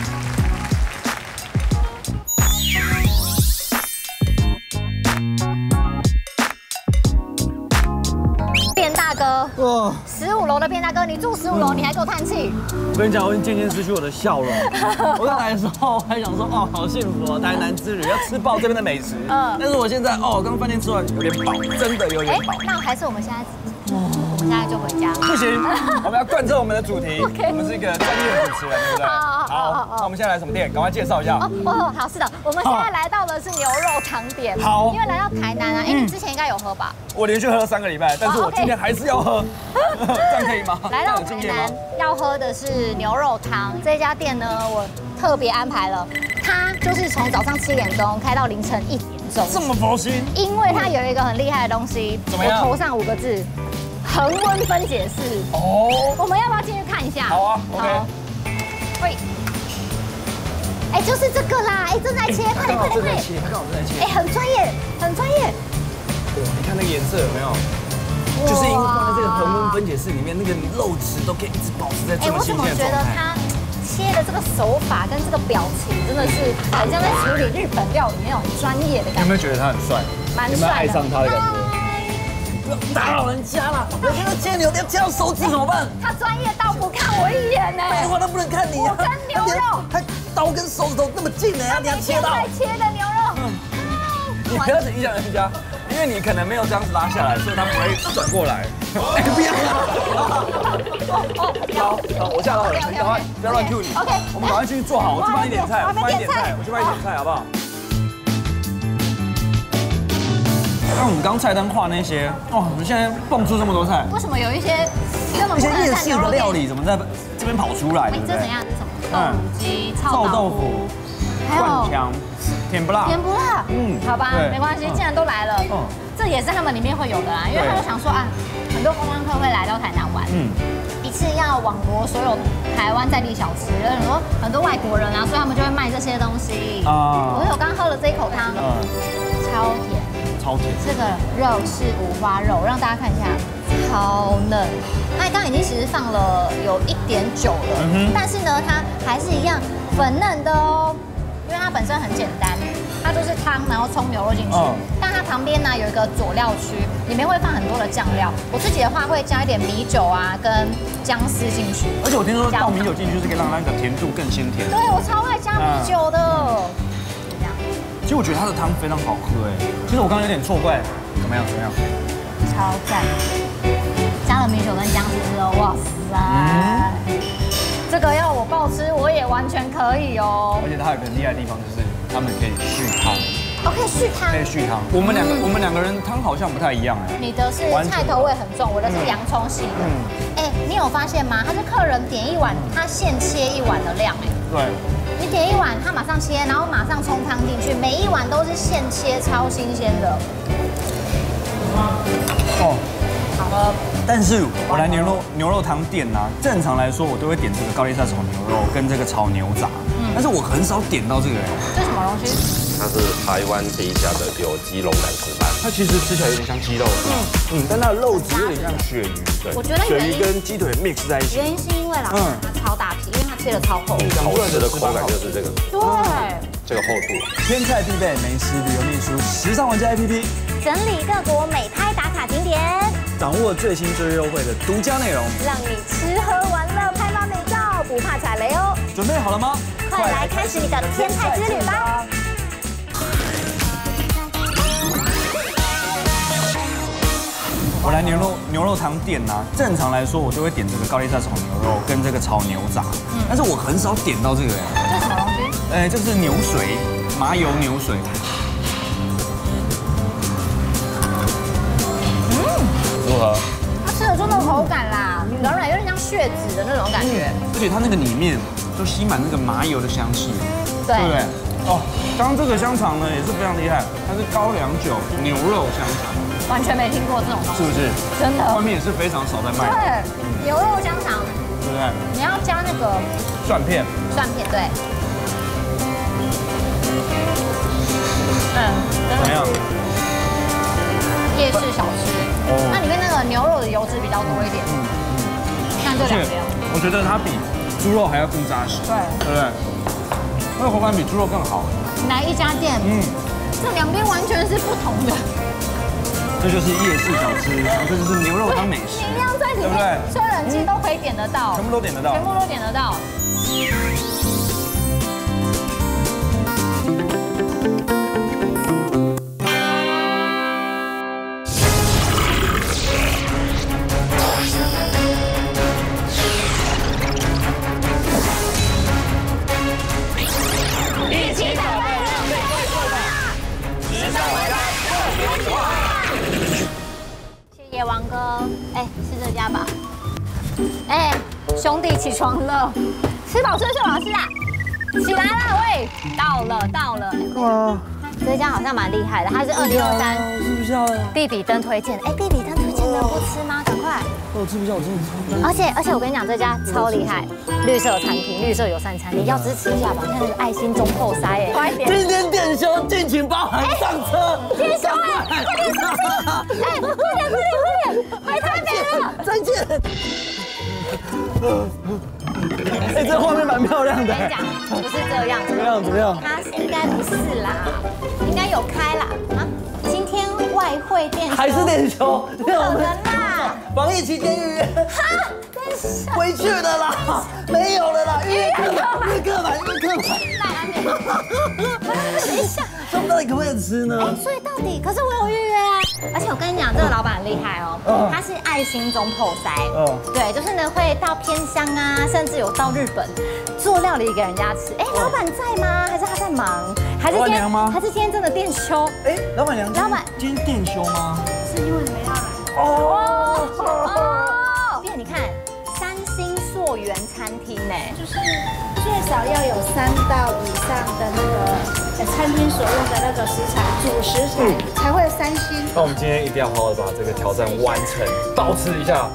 卞大哥，哇，十五楼的卞大哥，你住十五楼，你还给我叹气。 我跟你讲，我已经渐渐失去我的笑容。我刚来的时候还想说，哦，好幸福哦，台南之旅要吃爆这边的美食。嗯，但是我现在，哦，刚饭店吃完有点饱，真的有点饱。 那还是我们现在，我们现在就回家。 不行，我们要贯彻我们的主题。我们是一个专业的主持人，对不对？好，好，那我们现在来什么店？赶快介绍一下。 哦哦，好，是的，我们现在来到的是牛肉汤店。好，因为来到台南啊，哎，你之前应该有喝吧？ 我连续喝了三个礼拜，但是我今天还是要喝，这样可以吗？ 来到台南要喝的是牛肉汤，这家店呢，我特别安排了，它就是从早上七点钟开到凌晨一点钟， 这么佛心。因为它有一个很厉害的东西， 怎么样？ 我头上五个字，恒温分解式。哦，我们要不要进去看一下？ 好啊 ，OK。 喂。哎，就是这个啦！哎，正在切，快点快点快点！ 他刚好正在切。 哎，很专业，很专业。 你看那个颜色有没有？就是因为放在这个恒温分解室里面，那个肉质都可以一直保持在这么新鲜的状态。哎，我怎么觉得它切的这个手法跟这个表情，真的是很像在处理日本料理那种专业的感觉。 有没有觉得他很帅？ 蛮帅的。 有没有爱上他的感觉？不要打扰人家了，我看到切牛要切到手指怎么办？ 他专业到不看我一眼呢。 废话，他不能看你。 我跟牛肉， 他刀跟手指头那么近呢，你要切到。 切的牛肉。 你不要影响人家，因为你可能没有这样子拉下来，所以他不会转过来。哎，不要！好，好，我吓到了，你赶快不要乱 Q 你。 OK， 我们赶快去做好，我去帮你点菜，我帮你点菜，我去帮你点菜，好不好？那我们刚菜单画那些，哇，我们现在蹦出这么多菜。 为什么有一些一些夜市的料理怎么在这边跑出来？对不对？ 这怎样？这是什么？豆腐鸡、臭豆腐， 还有灌腔。甜不辣， 甜不辣，嗯，好吧，没关系，既然都来了，嗯，这也是他们里面会有的啦，因为他就想说啊，很多观光客会来到台南玩，嗯，一次要网罗所有台湾在地小吃，有很多很多外国人啊，所以他们就会卖这些东西啊。我有刚喝了这一口汤，嗯，超甜， 超甜， 这个肉是五花肉，让大家看一下，超嫩。它刚刚已经其实放了有一点久了，但是呢，它还是一样粉嫩的哦。因为它本身很简单，它就是汤，然后冲牛肉进去。嗯、但它旁边呢有一个佐料区，里面会放很多的酱料。我自己的话会加一点米酒啊，跟姜丝进去。 而且我听说倒米酒进去是可以让那个甜度更鲜甜。 对，我超爱加米酒的。这样。 其实我觉得它的汤非常好喝哎。其实我刚刚有点错怪，怎么样？怎么样？ 超赞！加了米酒跟姜丝之后，哇塞！嗯这个要我爆吃，我也完全可以哦。 而且它有个厉害的地方，就是他们可以续汤。 哦，可以续汤。 可以续汤。我们两个，我们两个人汤好像不太一样哎。 你的是菜头味很重，我的是洋葱系的。嗯。哎，你有发现吗？他是客人点一碗，他现切一碗的量哎。 对。 你点一碗，他马上切，然后马上冲汤进去，每一碗都是现切，超新鲜的。 哦。好喝。但是我来牛肉牛肉汤店啊，正常来说我都会点这个高丽菜炒牛肉跟这个炒牛杂，嗯，但是我很少点到这个。 这是什么东西？ 它是台湾第一家的有鸡龙胆石斑， 它其实吃起来有点像鸡肉，嗯嗯，但它的肉质有点像鳕鱼， 对，我觉得鳕鱼跟鸡腿 mix 在一起。 原因是因为老师它超大皮，因为它切的超厚， 好吃的口感就是这个， 对， 这个厚度。 天菜必备美食旅游秘书时尚玩家 A P P， 整理各国美拍打卡景点。 掌握最新最优惠的独家内容， 让你吃喝玩乐拍到美照，不怕踩雷哦！ 准备好了吗？ 快来开始你的天菜之旅吧！ 我来牛肉牛肉汤店啊，正常来说我就会点这个高丽菜炒牛肉跟这个炒牛杂，但是我很少点到这个哎。 这是什么东西？ 哎，这是牛水，麻油牛水。 嗯， 如何？ 它吃得出那种口感啦，软软有点像血脂的那种感觉。 而且它那个里面就吸满那个麻油的香气， 对对不对？哦，刚刚这个香肠呢也是非常厉害，它是高粱酒牛肉香肠， 完全没听过这种东西， 是不是？ 真的。 外面也是非常少在卖。 对，牛肉香肠， 对不对？ 你要加那个蒜片， 蒜片，对。嗯， 怎么样？ 夜市小吃，那里面那个牛肉的油脂比较多一点。嗯嗯。看这两边， 我觉得它比猪肉还要更扎实。 对， 对不对？那个口感比猪肉更好。 来一家店，嗯，这两边完全是不同的。 这就是夜市小吃，这就是牛肉汤美食。 一样在里面吹冷气都可以点得到， 全部都点得到， 全部都点得到。王哥，哎，是这家吧？哎，兄弟起床了，吃饱睡睡老师啊，起来啦！喂，到了到了。哇，这家好像蛮厉害的，它是二零二三， 吃不下了。 必比登推荐，哎，必比登推荐的不吃吗？赶快！ 我吃不下，我真的吃。 而且而且我跟你讲，这家超厉害，绿色餐厅，绿色友善餐厅，要支持一下吧。看那个爱心中破塞，哎，快点！ 今天店休，敬请包涵上车。 店休哎，快点上车！哎，快点快点快点，回台北了， 再见。哎，这画面蛮漂亮的。 我跟你讲，不是这样， 怎么样？怎么样？ 它应该不是啦，应该有开啦。啊，今天外汇店休还是店休？ 不可能啦！ 防疫期间预约。 哈，真是回去的啦，没有了啦，预约客满，预约客满，预约客满。 等一下， 他们到底可不可以吃呢？ 哎，所以到底，可是我有预约啊。而且我跟你讲，这个老板很厉害哦，他是爱心中破塞，对，就是呢会到偏乡啊，甚至有到日本做料理给人家吃。哎，老板在吗？还是他在忙？还是今天吗？还是今天真的店休？ 哎，老板娘， 老板今天店休吗？ 是因为没要来。 哦哦，你看三星溯源餐厅呢， 就是最少要有三道以上的那个。餐厅所用的那个食材，主食材、嗯、才会三星。 那我们今天一定要好好把这个挑战完成，倒吃一下。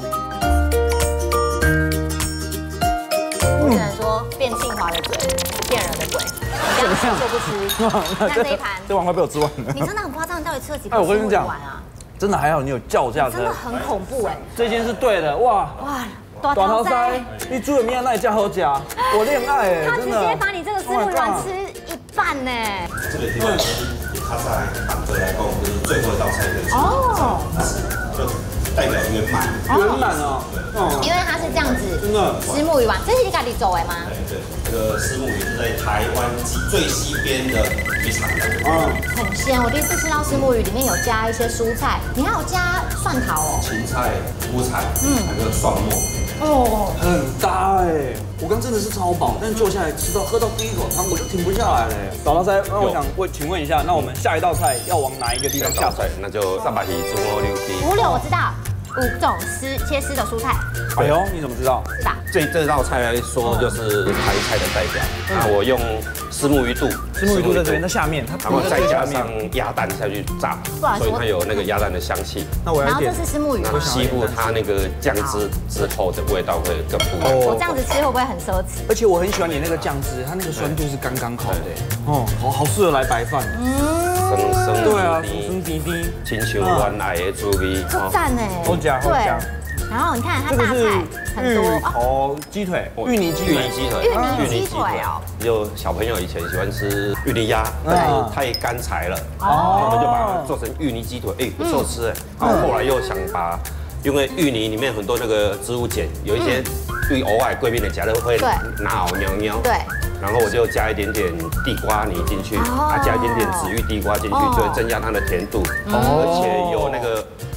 我只能说，变庆华的嘴，骗人的鬼。你这样吃就不吃。你看这一盘， 这碗快被我吃完了。 你真的很夸张，你到底吃了几盘？ 哎，我跟你讲，真的还好，你有叫价， 真的很恐怖哎。 这件是对的，哇哇。短头塞，你煮的面那也加好加，我恋爱哎， 他直接把你这个丝木鱼丸吃一半呢。 这个地方它在板德来讲就是最后一道菜可以吃，哦，就代表圆满， 圆满哦， 因为它是这样子，真的丝木鱼丸，这是你家里走的吗？ 对对，这个丝木鱼是在台湾最西边的渔场的， 嗯，很鲜。我第一次吃到丝木鱼里面有加一些蔬菜，你还有加蒜头哦， 芹菜、菇菜，嗯，还有蒜末。 哦，很搭哎！我刚真的是超饱，但坐下来吃到喝到第一口汤，我就停不下来嘞。老大塞，那我想问，请问一下，那我们下一道菜要往哪一个地方下手？ 那就上把皮猪肉溜鸡。 五柳我知道，五种丝切丝的蔬菜。 哎呦，你怎么知道？ 是吧？ 这这道菜来说就是台菜的代表。那我用虱目鱼肚， 虱目鱼肚在这边，在下面，它然后再加上鸭蛋下去炸，所以它有那个鸭蛋的香气。 那我要点， 然后这是虱目鱼， 吸附它那个酱汁之后的味道会更不一样。 我这样子吃会不会很奢侈？ 而且我很喜欢你那个酱汁，它那个酸度是刚刚好的，哦，好好适合来白饭。嗯。 生生对啊，生生滴滴， 亲像原来的滋味， 好赞哎！ 好加好加。 然后你看它大菜很多， 芋头鸡腿、芋泥鸡腿、 芋泥鸡腿、 芋泥鸡腿哦。 有小朋友以前喜欢吃芋泥鸭，但是太干柴了，我们就把它做成芋泥鸡腿，哎，不错吃哎。然后后来又想把，因为芋泥里面很多那个植物碱，有一些对偶尔贵宾的夹的会拿好喵喵。 对。 然后我就加一点点地瓜泥进去，啊，加一点点紫玉地瓜进去，就会增加它的甜度，而且有那个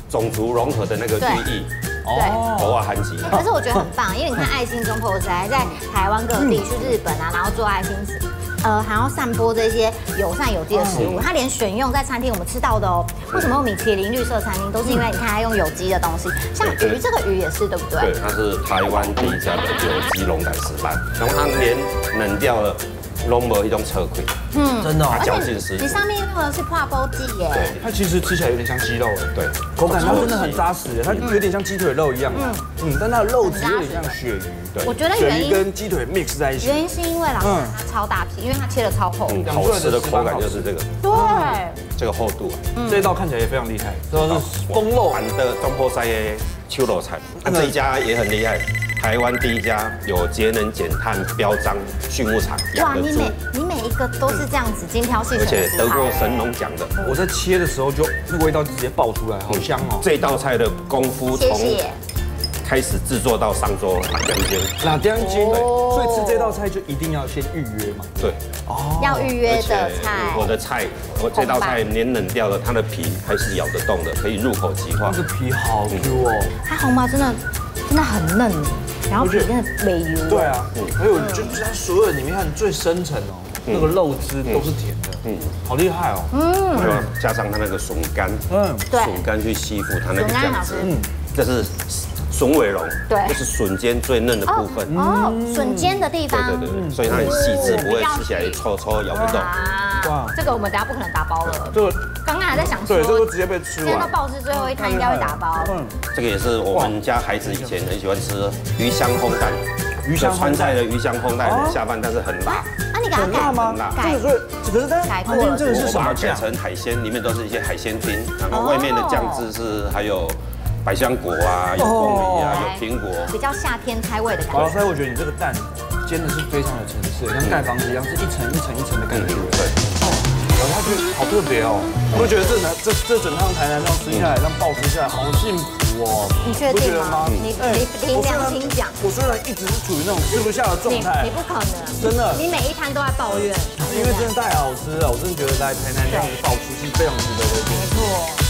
种族融合的那个寓意。 对， 偶尔韩籍。 可是我觉得很棒，因为你看爱心中破塞在台湾各地去日本啊，然后做爱心。呃，还要散播这些友善有机的食物，它连选用在餐厅我们吃到的哦。为什么用米其林绿色餐厅，都是因为你看它用有机的东西，像鱼这个鱼也是对不对？ 对，它是台湾第一家的有机龙胆石斑，然后它连冷掉了。拢无一种车亏， 嗯，真的， 而且食你上面用的是泡波剂耶， 对，它其实吃起来有点像鸡肉， 对， 口感它真的很扎实，它有点像鸡腿肉一样，嗯嗯，但它的肉质有点像鳕鱼， 对，我觉得原因跟鸡腿 mix 在一起， 原因是因为老板它超大皮，因为它切的超厚， 好吃的口感就是这个， 对， 这个厚度， 这一道看起来也非常厉害，这是风肉版的中坡塞的秋肉菜，那这一家也很厉害。台湾第一家有节能减碳标章畜牧场养的猪， 哇，你每你每一个都是这样子精挑细选， 而且得过神农奖的。 我在切的时候就那个味道就直接爆出来，好香哦！ 这道菜的功夫从开始制作到上桌两间， 两间，所以吃这道菜就一定要先预约嘛。 对， 哦，要预约的菜。 我的菜，我这道菜连冷掉了，它的皮还是咬得动的，可以入口即化。 这个皮好 Q 哦， 它红毛真的真的很嫩。然后皮真的美油。 对啊，还有就是它所有里面看最深层哦，那个肉汁都是甜的，嗯，好厉害哦。 嗯，还有加上它那个笋干，嗯， 对， 笋干去吸附它那个酱汁，嗯，这是笋尾龙， 对， 这是笋尖最嫩的部分。 哦，笋尖的地方。 对对对，所以它很细致，不会吃起来抽抽咬不动。 哇，这个我们等下不可能打包了。 这个刚刚还在想说， 对，这个直接被吃完。 现在到报纸最后一摊应该会打包。嗯， 这个也是我们家孩子以前很喜欢吃鱼香烘蛋，鱼香川菜的鱼香烘蛋下饭，但是很辣。 啊，你给它改吗？ 改， 这个可是它改过了。 这个是什么改成海鲜，里面都是一些海鲜丁，然后外面的酱汁是还有百香果啊，有凤梨啊，有苹果， 比较夏天开胃的感觉。 好，所以我觉得你这个蛋煎的是非常有层次，像盖房子一样，是一层一层一层的感觉。对。然后它就好特别哦，我觉得这这这整趟台南这样吃下来，这样暴吃下来，好幸福哦。 你确定吗？你你凭良心讲， 我虽然一直是处于那种吃不下的状态， 你不可能， 真的， 你每一摊都在抱怨， 因为真的太好吃了，我真的觉得来台南这样子暴吃是非常值得的。 没错。